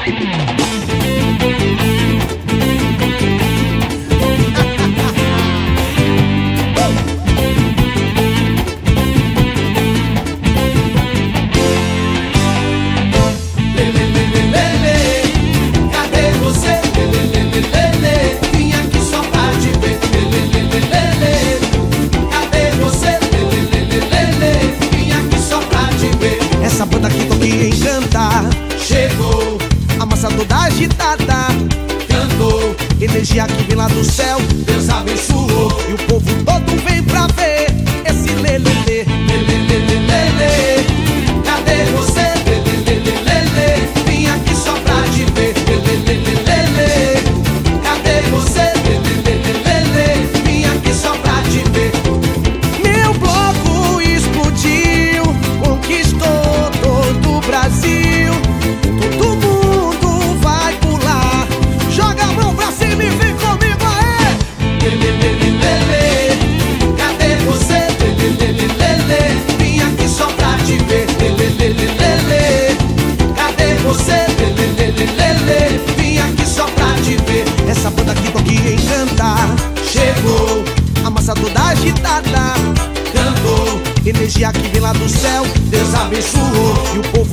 Essa banda que toca e encanta Chegou, amassador da agitada, cantou, energia que vem lá do céu, Deus abençoou. e o povo todo vem pra ver esse lelele. Lelelelelele, cadê você? Lelelelelele, vim aqui só pra te ver. Lelelelelele, cadê você? Lelelelelele, vim aqui só pra te ver. Meu bloco explodiu, conquistou todo o Brasil. Todo mundo vai pular, joga a mão pra cima e vem comigo, aê! Lelelelelele, cadê você? Lelelelelele, vim aqui só pra te ver. Lelelelelele, cadê você? Lelelelelele, vim aqui só pra te ver. Essa banda que toca e encanta Chegou, amassador da agitada, cantou, energia que vem lá do céu, Deus abençoou. e o povo